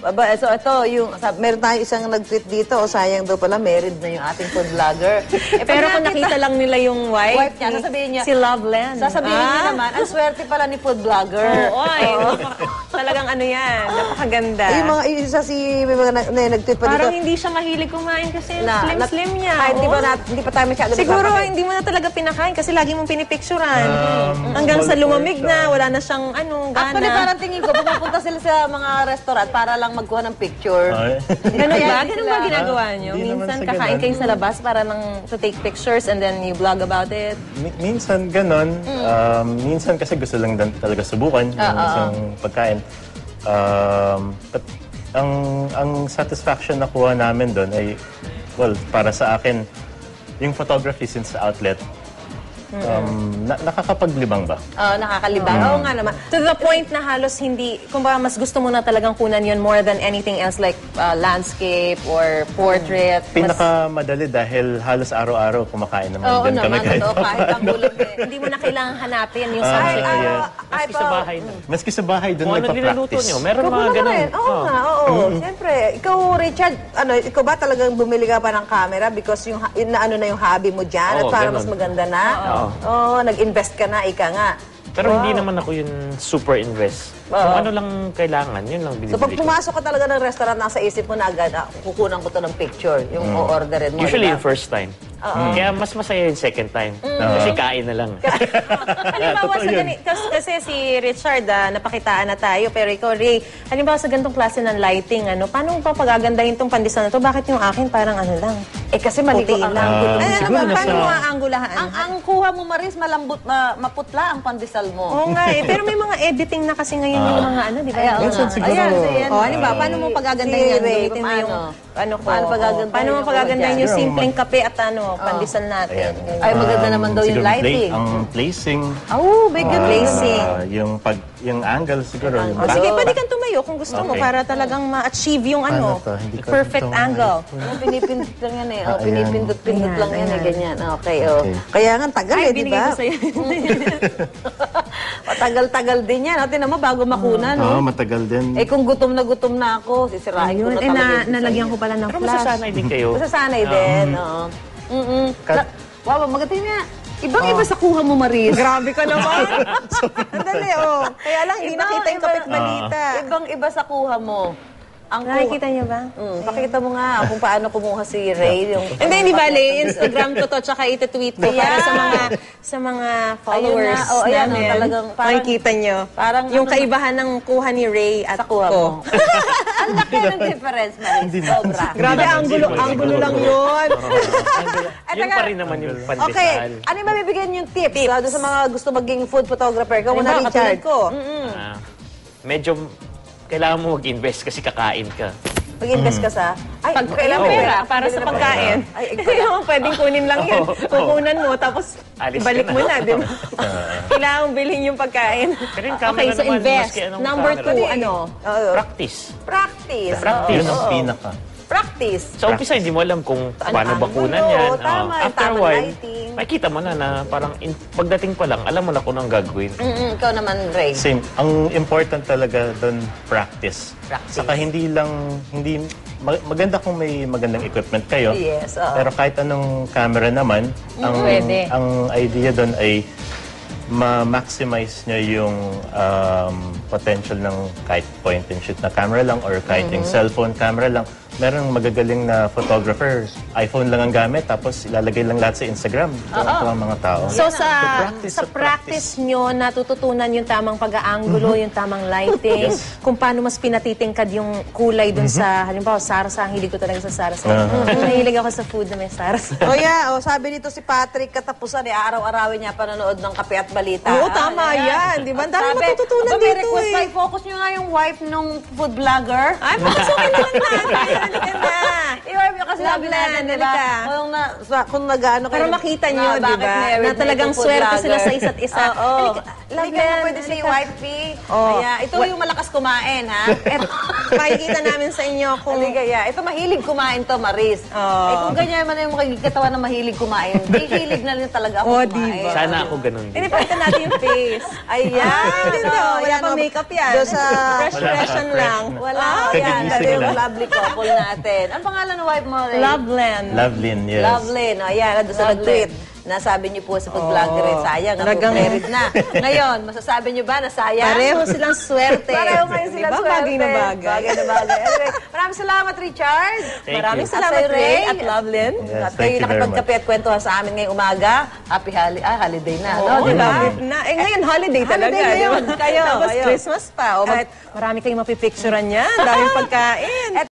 So ito, meron tayo isang nag-tweet dito, sayang daw pala, married na yung ating food vlogger. Pero kung nakita lang nila yung wife niya, sasabihin niya, si Loveland. Sasabihin niya naman, ang swerte pala ni food vlogger. Oo, talagang ano yan, napakaganda. Yung mga isa may mga nag-tweet pa dito. Parang hindi siya mahilig kumain kasi slim niya. Kahit hindi pa tayo masyado. Siguro hindi mo na talaga pinakain kasi lagi mong pinipicturean. Hanggang sa lumamig na, wala na siyang gana. Actually, parang tingin ko, pupunta sila sa mga restaurant para lang magkuha ng picture. Ganun ba? Ganun ba ginagawa nyo? Minsan kakain kayo sa labas para lang to take pictures and then you vlog about it? Minsan ganun. Minsan kasi gusto lang talaga subukan yung isang pagkain. But ang satisfaction na kuha namin doon ay, well, para sa akin, yung photography since outlet, nakakapaglibang ba? Nakakalibang. Oo nga naman. To the point na halos hindi, kumbaga mas gusto mo na talagang kunan yun more than anything else like landscape or portrait. Pinakamadali dahil halos araw-araw kumakain naman din kami kahit ang gulit Hindi mo na kailangan hanapin yung subject. Maski sa bahay na. Maski sa bahay, doon Kung ano niluluto nagpa-practice. nyo, meron mga ganun. Oo nga, oo. Siyempre, ikaw, Richard, ikaw ba talagang bumili ka pa ng camera because yung na yung hobby mo dyan at para mas maganda na? Oo, nag-invest ka na, ika nga. Pero hindi naman ako yung super invest. Kung ano lang kailangan, yun lang binibili ko. So pag pumasok ka talaga ng restaurant, nasa isip mo na agad, kukunan ko to ng picture, yung o-orderin mo. Usually yung first time. Kaya mas masaya yung second time. Kasi kain na lang. Halimbawa kasi si Richard, napakitaan na tayo, pero ikaw, Ray, halimbawa sa ganitong klase ng lighting, paano mo pa pagagandahin itong pandesal na to? Bakit yung akin parang lang? Kasi maligo ang angulo. Paano mo aangulahan? Ang kuha mo, Maris, malambot, maputla ang pandesal mo. Oo nga pero may mga editing na kasi ngayon yung mga di ba? Ayan. Halimbawa, paano mo pagagandahin yan? Gamitin mo yung paano mo pagagandahin yung simpleng kape at pandesal natin. Ay, maganda naman daw yung lighting. Ang placing. May good placing. Yung angle siguro. Sige, pwede kang tumayo kung gusto mo para talagang ma-achieve yung perfect angle. Pinipindot lang yan pinipindot-pindot lang yan ganyan. Okay. Kaya nga, tagal di ba? Matagal-tagal din yan. Tinan mo, bago makuna, no? Oo, matagal din. Kung gutom na ako, sisirahin ko na talaga. Nalagyan ko pala ng Pero flash. masasanay din kayo. Masasanay din, oo. Wow, magating nga. Ibang-iba sa kuha mo, Maris. Grabe ka naman. Andali, Kaya lang, hindi nakita yung kapit balita. Ibang-iba sa kuha mo. Nakikita niyo ba? Pakita mo nga kung paano kumuha si Ray. Hindi bali. Instagram ko to, tsaka iti-tweet ko para sa mga followers namin. Talagang makikita niyo. Yung kaibahan ng kuha ni Ray at ko. Ang laki ng difference, Maris. Sobra. Grabe, angulo lang yun. Yun pa rin naman yung pandesal. Okay. Ano yung mabibigyan yung tips? Sa mga gusto maging food photographer? Ikaw muna, Richard. Medyo kailangan mo mag-invest kasi kakain ka. Mag-invest ka sa? Kailangan pera para sa pagkain. Kaya mo pwedeng kunin lang yan. Kukunan mo, tapos ibalik mo na, di ba? Kailangan mong bilhin yung pagkain. Okay, so invest. Number 2, Practice. Practice. Yun ang pinaka. Practice. Sa umpisa, hindi mo alam kung paano bakunan yan. After a while, makikita mo na parang pagdating pa lang, alam mo na kung anong gagawin. Ikaw naman, Ray. Same. Ang important talaga doon, practice. Saka maganda kung may magandang equipment kayo. Yes. Pero kahit anong camera naman, ang idea doon ay ma-maximize nyo yung potential ng kahit point-and-shoot na camera lang or kahit yung cellphone camera lang. Merong magagaling na photographer, iPhone lang ang gamit, tapos ilalagay lang lahat sa Instagram. Ito ang mga tao. So sa practice nyo, natututunan yung tamang pag-aangulo, yung tamang lighting, kung paano mas pinatitingkad yung kulay dun sa, halimbawa, sarsa. Hilig ko talaga sa sarsa. Nahilig ako sa food na may sarsa. Sabi nito si Patrick, katapusan, araw-arawin niya panonood ng Kape at Balita. Oo, tama yan. Di ba? Ang dami matututunan dito request pa, focus nyo nga yung wife ng food vlogger. Ay, pakusukin lang natin. Halika na. I-wife nyo Baka sinabi natin, di ba? Kung nag-ano Para makita nyo, di ba? Na talagang swerte sila sa isa't isa. Hindi ka pwede si Wifey. Kaya, ito yung malakas kumain, ha? Pakikita namin sa inyo kung... Kaya, ito mahilig kumain to, Maris. Kung ganyan man yung makikitawa na mahilig kumain, hilig na rin talaga ako kumain. Diba? Sana ako ganun din. Pinipalitan natin yung face. Ayan. Wala pa makeup yan. Fresh lang. Wala. Ayan. Ito yung lovely couple natin. Ang pangalan ng wife mo, Ray? Loveland. Lovelyn, yes. Lovelyn. Ayan, nandun sa nag-tweet. Nasabi niyo po sa pag-vlogger rin, sayang, married na. Ngayon, masasabi niyo ba na sayang? Pareho silang swerte. Pareho kayo silang swerte. Bagay na bagay. Bagay na bagay. Anyway, maraming salamat, Richard. Maraming salamat, Ray at Lovelyn. Yes, At thank kayo you very nakipagkape at kwentuhan sa amin ngayong umaga. Happy holiday na, no? Oo, Di ba? na. Ngayon, holiday talaga. Holiday ngayon. Diba? Kayo, Tapos kayo. Christmas pa. Marami kayong mapipicturean yan. Daming pagkain.